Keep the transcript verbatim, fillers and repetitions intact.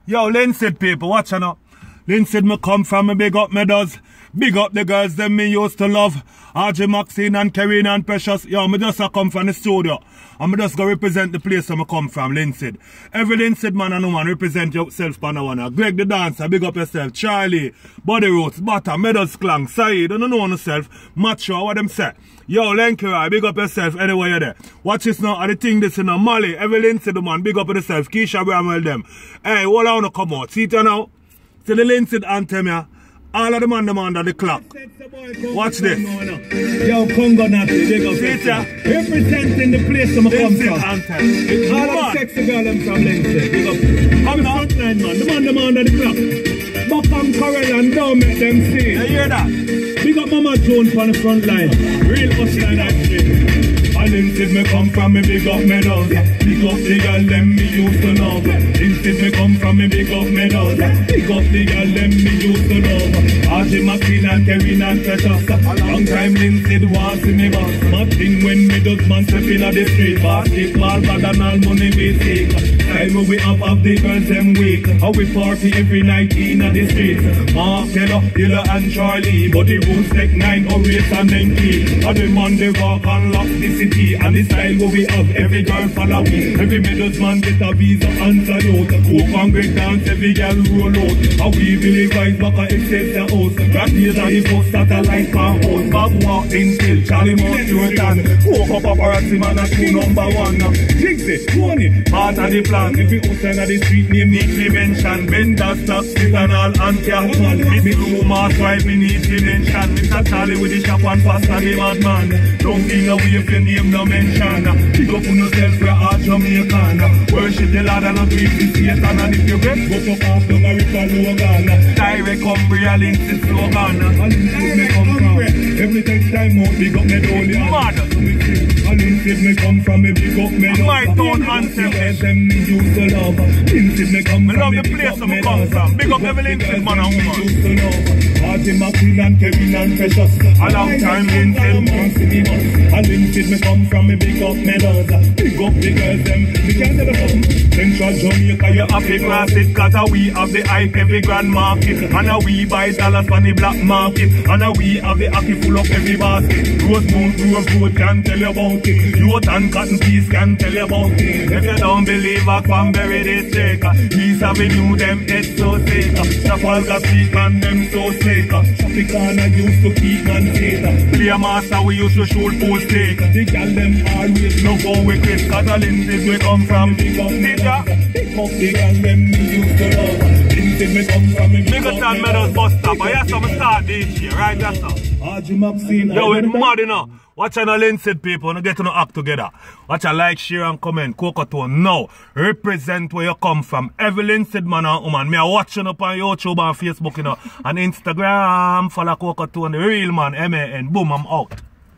Yo, Linseed people, watch now. Linseed me come from, me big up me does. Big up the girls them me used to love. R J Maxine and Karina and Precious. Yo, me just a come from the studio. And me just go represent the place where me come from, Linseed. Every Linseed man and woman represent yourself on the one. Greg the dancer, big up yourself. Charlie, Body Roots, Butter, Meadows Clang, Saeed, don't know yourself. Macho, what them say. Yo, Lenkirai, big up yourself anywhere you're there. Watch this now, and the thing this in a Molly. Every Linseed man, big up yourself. Keisha Bramwell them. Hey, what I wanna come out? See it now? See the Linseed anthem here. All of them on them under the clock. Watch this. Yo, Congo Natty, big up. See it here? Representing the place I'm come Linseed from. anthem. It's all of the sexy girl them from Linseed. Big up. Come on, frontline man. The man them under the clock. Buck and Corel and don't make them see. You hear that? Big up Mama Jones on the front line. Real hustler that shit. And Linseed me come from, me big up me does. Big up the girl them me used to love. Linseed me come from, me big up me does. Big up the girl them me used to love. R J Maxine and Kevin and Precious. Long time Linseed was in me boss. My thing when me does man step in the street. Basketball bad and all money we take. Time we up of the girls them week. How we party every night in the streets. Mark, Taylor, Hilla and Charlie. But the rules take nine, Orius and then key. And the man they walk and lock the city. And the style what we have, every girl follow me. Every middle man get a visa and salute. Coke and great dance, every girl roll out. And we believe guys back a excel the house. Grab these are the first satellite for house. Bob walk in still, Charlie Mount Jordan. Woke up paparazzi man at two number one. Jigsy, Tony, part of the plan. If we outside of the street name need to mention. Bender, Stock, Stick and all and Carlton. Miss Luma, Swipe, we need to mention. Mister Charlie with the shop and fast and the madman. Don't think away if your name no mention. Pick up on yourself for a Jamaican. Worship the Lord and not reach the Satan. And if you get go up after Marika Logan. Direct Cumbria Linseed slogan. And Linseed me come from. Every time out, big up me dolly. Mad. And Linseed me come from, me big up me love. My town anthem. Them me used to love. Linseed me come Me from, love me the big place up where me me come love. from. Big up every Linseed man and woman. R J Maxine and Kevin and Precious. A long time Linseed. And Linseed me come from, me big up me love. Big up the girls them, me can't tell them. Central Jamaica, you have the classic. Cause a we have the hype every grand market. And a we buy dollars from the black market. And a we have the hockey full of every basket. Rosemount, Grove Road can tell you about it. Youth and Cotton Peace can tell you about it. If you don't believe a Cranberry District, East Avenue them head so sick. Trafalgar Street man them so sick. Tropicana used to keep man safe. Play master we used to shoot pool steak. The girl them always love how we Chris. Cause a Linseed we come from. Ninja. Pick up the girl them me used to love. Linseed me come from. Nicholson Meadows bus stop. I have some start this year, right? That's all. R J Maxine. Yo, it's mad enough. Watch on the Linseed people and get to act together. Watch a like, share and comment. Cocotone now. Represent where you come from. Every Linseed man and woman. Me a watching up on YouTube and Facebook, you know. And Instagram. Follow Cocotone, the real man. M A N. Boom, I'm out.